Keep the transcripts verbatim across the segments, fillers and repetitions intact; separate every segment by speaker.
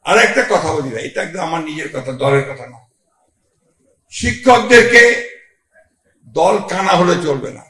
Speaker 1: আর একটা কথা বলি না, এটা একদম আমার নিজের কথা, দলের কথা না। শিক্ষকদেরকে দল কানা হলে চলবে না।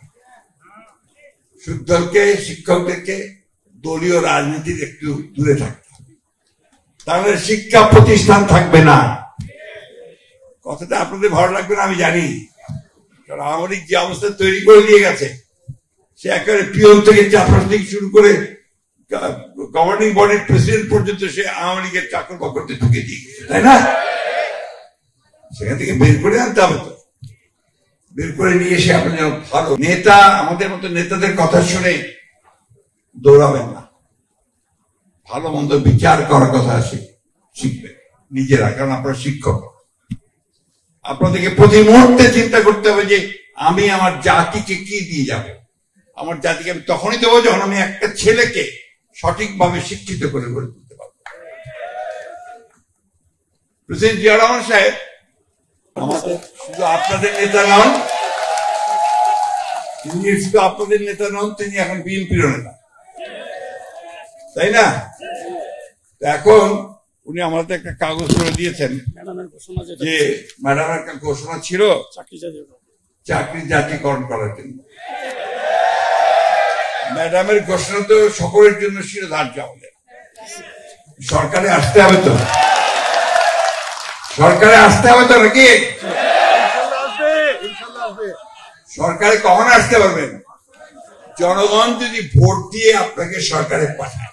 Speaker 1: দলকে শিক্ষকদেরকে দলীয় রাজনীতির একটু দূরে থাকতে হবে, তাহলে শিক্ষা প্রতিষ্ঠান থাকবে না। কথাটা আপনাদের ভালো লাগবে না আমি জানি, কারণ আওয়ামী লীগ যে অবস্থা তৈরি করে দিয়ে গেছে, সে একেবারে পিয়ন থেকে চাপড়া থেকে শুরু করে গভর্নিং বডির প্রেসিডেন্ট পর্যন্ত সে আওয়ামী লীগের চাকর বাকরতে ঢুকে দিয়ে গেছে, তাই না? সেখান থেকে বের করে আনতে হবে তো, বের করে নিয়ে এসে আপনি যেন ভালো নেতা, আমাদের মতো নেতাদের কথা শুনে দৌড়াবেন না, ভালো মন্দ বিচার করার কথা শিখবেন নিজেরা, কারণ আপনারা শিক্ষক। আপনাদেরকে প্রতি মুহূর্তে চিন্তা করতে হবে যে আমি আমার জাতিকে কি দিয়ে যাব। আমার জাতিকে আমি তখনই দেবো যখন আমি একটা ছেলেকে সঠিকভাবে শিক্ষিত করে গড়ে তুলতে পারবো। প্রেসিডেন্ট জিয়া রহমান সাহেব আমাদের শুধু আপনাদের নেতা নন, তিনি শুধু আপনাদের নেতা নন, তিনি এখন বিএনপির নেতা, তাই না? এখন উনি আমাদের একটা কাগজ করে দিয়েছেন যে ম্যাডামের একটা ঘোষণা ছিল চাকরি জাতীয়করণ করার জন্য। ম্যাডামের ঘোষণা তো সকলের জন্য শিরোধার্য, আমাদের সরকারে আসতে হবে তো, সরকারে আসতে হবে তো নাকি? সরকারে কখন আসতে পারবেন? জনগণ যদি ভোট দিয়ে আপনাকে সরকারে পাঠায়,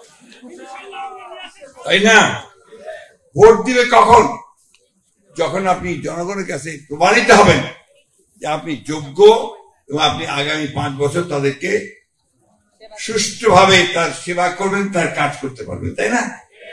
Speaker 1: তাই না? ভোট দিবে কখন? যখন আপনি জনগণের কাছে প্রমাণিত হবেন যে আপনি যোগ্য এবং আপনি আগামী পাঁচ বছর তাদেরকে সুষ্ঠুভাবে তার সেবা করবেন, তার কাজ করতে পারবেন, তাই না?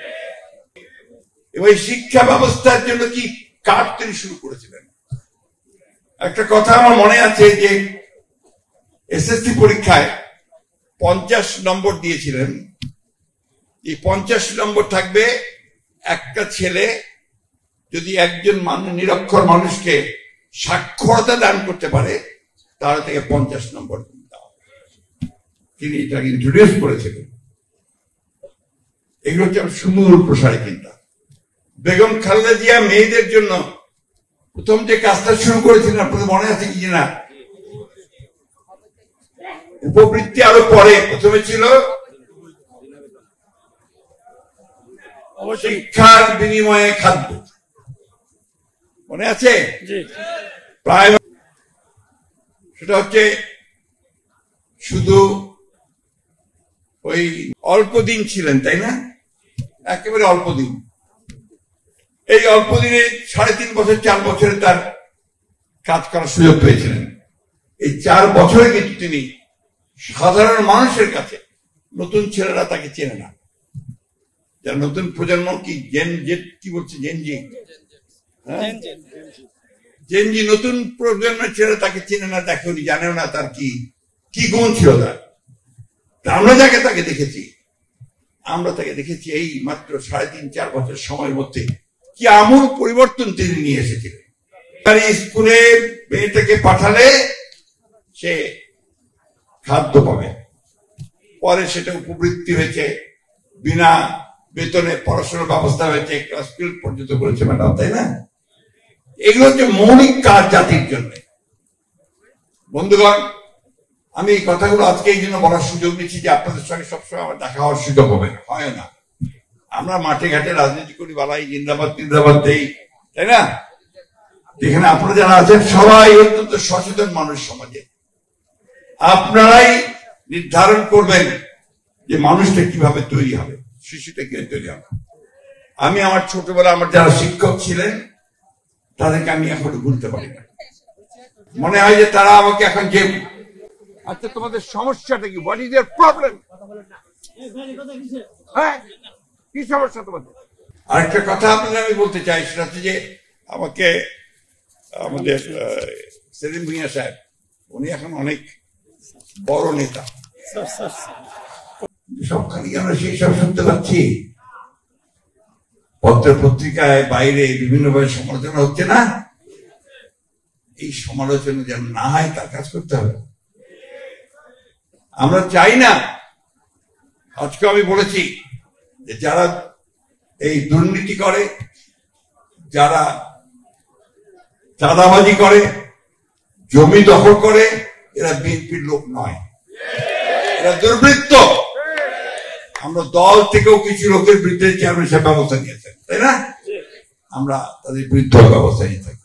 Speaker 1: এবং শিক্ষা ব্যবস্থার জন্য কি কাজ তিনি শুরু করেছিলেন। একটা কথা আমার মনে আছে যে এসএসসি পরীক্ষায় পঞ্চাশ নম্বর দিয়েছিলেন, এই পঞ্চাশ নম্বর থাকবে একটা ছেলে যদি একজন মানুষ নিরক্ষর মানুষকে সাক্ষরতা দান করতে পারে তাহলে থেকে পঞ্চাশ নম্বর দেওয়া। তিনি এটাকে ইন্ট্রোডিউস করেছিলেন। এগুলো হচ্ছে সুমূল প্রসারী চিন্তা। বেগম খালেদা জিয়া মেয়েদের জন্য প্রথম যে কাজটা শুরু করেছিলেন আপনাদের মনে আছে কি না? উপবৃত্তি আরো পরে, প্রথমে ছিল শিক্ষার বিনিময়ে খাদ্য, মনে আছে? প্রায় সেটা হচ্ছে শুধু ওই অল্প দিন ছিলেন, তাই না? একেবারে অল্প দিন। এই অল্প দিনে সাড়ে তিন বছর চার বছরে তার কাজ করার সুযোগ পেয়েছিলেন। এই চার বছরে কিন্তু তিনি সাধারণ মানুষের কাছে, নতুন ছেলেরা তাকে চেনে না, যারা নতুন প্রজন্ম কি জেন জেড কি বলছে জেনজি, হ্যাঁ জেনজি, নতুন প্রজন্মের ছেলেরা তাকে চেনে না, দেখে উনি জানেও না তার কি কি গুণ ছিল তার। আমরা যাকে তাকে দেখেছি, আমরা তাকে দেখেছি এই মাত্র সাড়ে তিন চার বছর সময়ের মধ্যে কি আমূল পরিবর্তন তিনি নিয়ে এসেছিলেন। স্কুলে মেয়েটাকে পাঠালে সে খাদ্য পাবে, পরে সেটা উপবৃত্তি হয়েছে, বিনা বেতনে পড়াশোনার ব্যবস্থা হয়েছে, ক্লাস টুয়েলভ পর্যন্ত করেছে ম্যাডাম, তাই না? এগুলো হচ্ছে মৌলিক কাজ জাতির জন্য। বন্ধুগণ, আমি এই কথাগুলো আজকে এই জন্য বলার সুযোগ নিচ্ছি যে আপনাদের সঙ্গে সবসময় আমার দেখা হওয়ার সুযোগ হবে না, হয় না। আমরা মাঠে ঘাটে রাজনীতি করি, বালাই জিন্দাবাদ জিন্দাবাদ দেই, তাই না? এখানে আপনারা যারা আছেন সবাই অত্যন্ত সচেতন মানুষ সমাজে। আপনারাই নির্ধারণ করবেন যে মানুষটা কিভাবে তৈরি হবে, শিশুটা কিভাবে তৈরি হবে। আমি আমার ছোটবেলা আমার যারা শিক্ষক ছিলেন তাদেরকে আমি এখন ভুলতে পারি না। মনে হয় যে তারা আমাকে এখন যে আচ্ছা তোমাদের সমস্যাটা কি, হোয়াট ইজ ইয়ার প্রবলেম, হ্যাঁ কি সমস্যা তোমাদের? আরেকটা কথা আপনাদের আমি বলতে চাই, সেটা হচ্ছে যে আমাকে আমাদের সেলিম ভুঁইয়া সাহেব, উনি এখন অনেক বড় নেতা, সবখানে আমরা সেই সব শুনতে পাচ্ছি, পত্র পত্রিকায় বাইরে বিভিন্নভাবে সমালোচনা হচ্ছে না। এই সমালোচনা যেন না হয় তার কাজ করতে হবে। আমরা চাই না, আজকে আমি বলেছি যে যারা এই দুর্নীতি করে, যারা চাঁদাবাজি করে, জমি দখল করে, এরা বিএনপির লোক নয়, এরা দুর্বৃত্ত। আমরা দল থেকেও কিছু লোকের বিরুদ্ধে চেয়ারম্যান সাহেব ব্যবস্থা নিয়েছেন, তাই না? আমরা তাদের বিরুদ্ধে ব্যবস্থা নিয়ে থাকি।